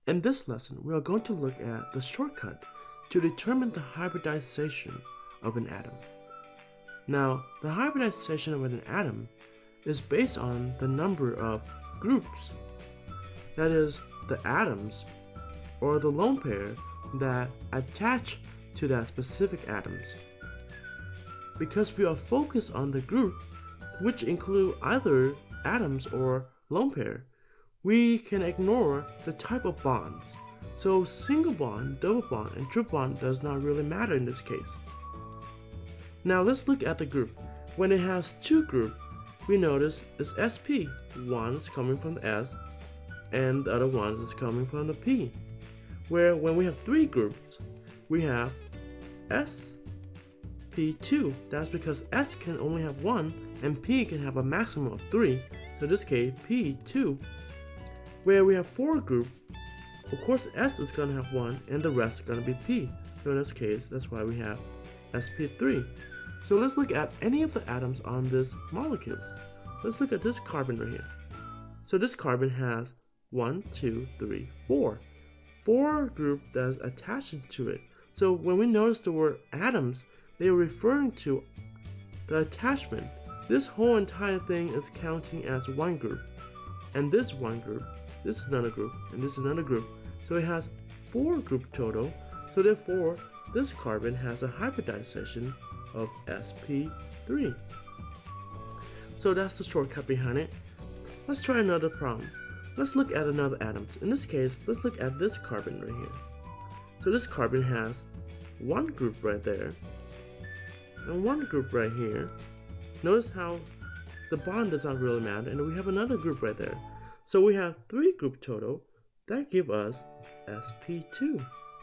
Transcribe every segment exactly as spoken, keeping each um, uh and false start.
In this lesson, we are going to look at the shortcut to determine the hybridization of an atom. Now, the hybridization of an atom is based on the number of groups, that is, the atoms or the lone pair that attach to that specific atoms. Because we are focused on the group, which include either atoms or lone pair, we can ignore the type of bonds. So single bond, double bond, and triple bond does not really matter in this case. Now let's look at the group. When it has two groups, we notice it's S P. One is coming from the S, and the other one is coming from the P. Where when we have three groups, we have S P two. That's because S can only have one, and P can have a maximum of three. So in this case, P two. Where we have four groups, of course S is going to have one, and the rest is going to be P. So in this case, that's why we have S P three. So let's look at any of the atoms on this molecules. Let's look at this carbon right here. So this carbon has one, two, three, four. Four group that's attached to it. So when we notice the word atoms, they are referring to the attachment. This whole entire thing is counting as one group. And this one group, this is another group, and this is another group. So it has four group total. So therefore, this carbon has a hybridization of S P three. So that's the shortcut behind it. Let's try another problem. Let's look at another atom. In this case, let's look at this carbon right here. So this carbon has one group right there and one group right here. Notice how the bond does not really matter, and we have another group right there. So we have three group total that give us S P two.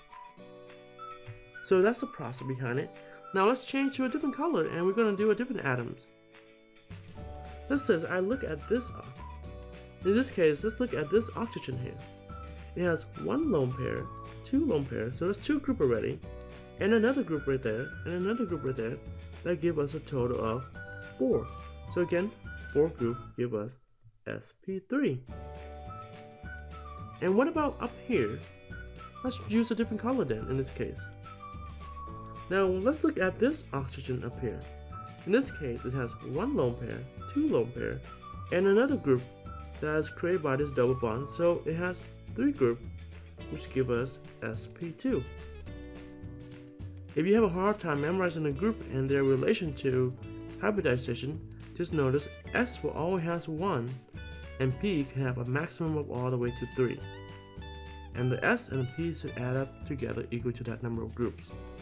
So that's the process behind it. Now let's change to a different color, and we're going to do a different atoms. Let's say I look at this. In this case, let's look at this oxygen here. It has one lone pair, two lone pairs, so there's two group already, and another group right there, and another group right there, that give us a total of four. So again, four group give us S P three. And what about up here? Let's use a different color then in this case. Now let's look at this oxygen up here. In this case, it has one lone pair, two lone pair, and another group that is created by this double bond. So it has three groups, which give us S P two. If you have a hard time memorizing the group and their relation to hybridization, just notice S will always have one, and P can have a maximum of all the way to three. And the S and the P should add up together equal to that number of groups.